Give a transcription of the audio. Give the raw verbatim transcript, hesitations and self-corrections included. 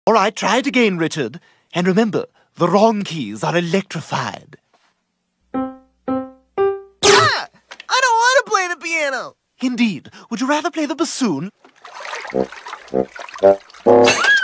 All right, try it again, Richard. And remember, the wrong keys are electrified. Ah! I don't want to play the piano. Indeed. Would you rather play the bassoon?